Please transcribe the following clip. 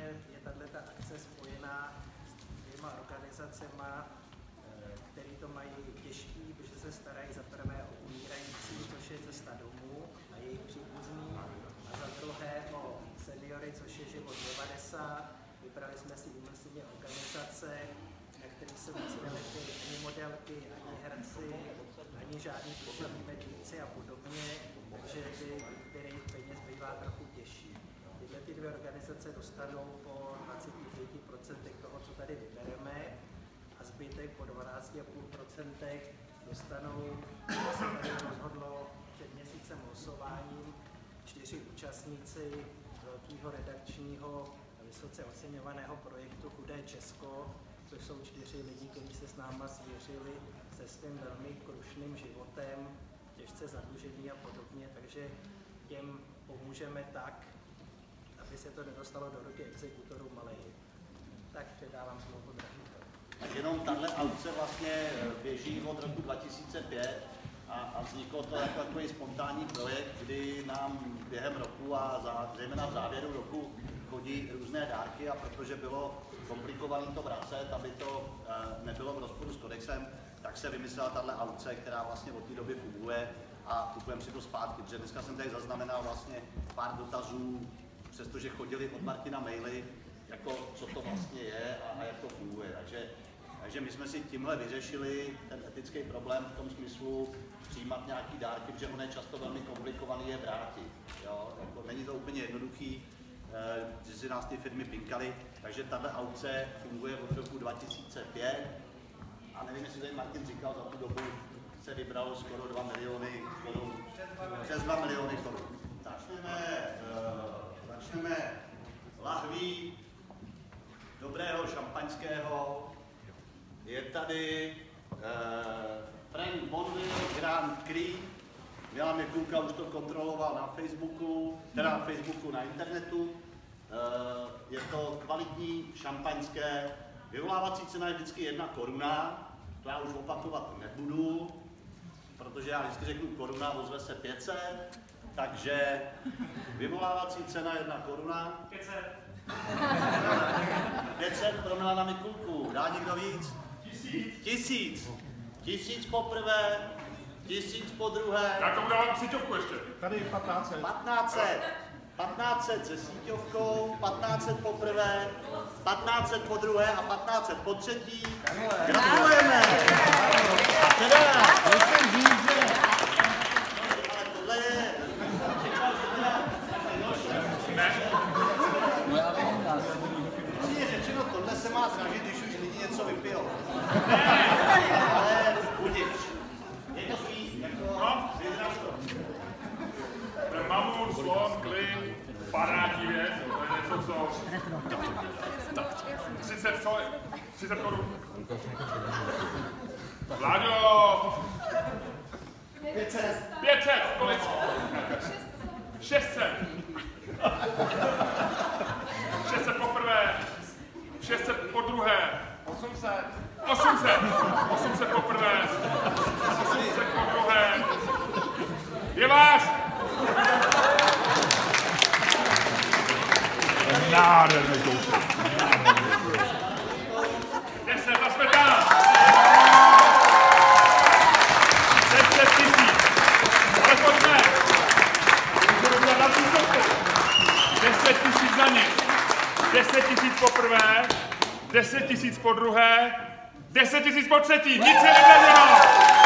je tato akce spojená s dvěma organizacemi, které to mají těžký, protože se starají za prvé o umírající, což je Cesta domů a jejich příbuzný, a za druhé o seniory, což je Život 90. Vybrali jsme si úmyslně organizace, na kterých se moc nelekli ani modelky, ani herci, ani žádní pošlapí medvíci a podobně, takže ty výběry peněz bývá trochu těžší. Tyhle ty dvě organizace dostanou po 25% toho, co tady vybereme, a zbytek po 12,5% dostanou, se tady rozhodlo před měsícem losováním, 4 účastníci velkého redakčního vysoce oceňovaného projektu Chudé Česko, což jsou 4 lidi, kteří se s náma svěřili se svým velmi krušným životem, těžce zadlužení a podobně, takže těm pomůžeme tak, aby se to nedostalo do ruky exekutorů malých. Tak předávám slovo Dražíkovi. Tak jenom tahle aukce vlastně běží od roku 2005 a vzniklo to jako takový spontánní projekt, kdy nám během roku a zejména v závěru roku chodí různé dárky, a protože bylo komplikované to vracet, aby to nebylo v rozporu s kodexem, tak se vymyslela tahle aukce, která vlastně od té doby funguje a kupujeme si to zpátky, protože dneska jsem tady zaznamenal vlastně pár dotazů, přestože chodili od Martina maily, jako co to vlastně je a jak to funguje. Takže my jsme si tímhle vyřešili ten etický problém v tom smyslu přijímat nějaký dárky, protože ono je často velmi komplikovaný je vrátit. Jo? Jako není to úplně jednoduchý, že si nás ty firmy pinkaly, takže tato aukce funguje od roku 2005 a nevím, jestli tady Martin říkal, za tu dobu se vybralo skoro 2 miliony korun, přes 2 miliony korun. Začneme lahví dobrého šampaňského. Je tady Frank Bonville Grand Cru. Milan Mikulka už to kontroloval na Facebooku, teda na Facebooku, na internetu. Je to kvalitní šampaňské. Vyvolávací cena je vždycky 1 koruna. To já už opakovat nebudu, protože já vždycky řeknu koruna, ozve se 500. Takže vyvolávací cena 1 koruna. 500. 500 pro Milana Mikulku. Dá někdo víc? 1000. 1000 poprvé, 1000 po druhé. Já tomu dávám síťovku ještě. Tady 1500. 1500 se síťovkou, 1500 poprvé, 1500 po druhé a 1500 po třetí. Gratulujeme! A teda, musím říct, že... Ale tohle je... Upřímně řečeno, tohle se má snažit, když už lidi něco vypijou. Ale budiš. Je to svý, jako... No. Vyznáš to. Mamut, slon, klin, parádní věc, to je něco, co... 30 korun. Vláďo! 500. 500, kolik? 600. 600 poprvé, 600 po druhé, 800 poprvé, 800 po druhé. Je váš! Nádherný kousek. 10 na smetán! 10 000! Ale pojďme! Můžeme udělat na týstovku. 10 000 za nic. 10 000 poprvé, 10 000 po druhé, 10 000 po třetí. Nic se nevědělo!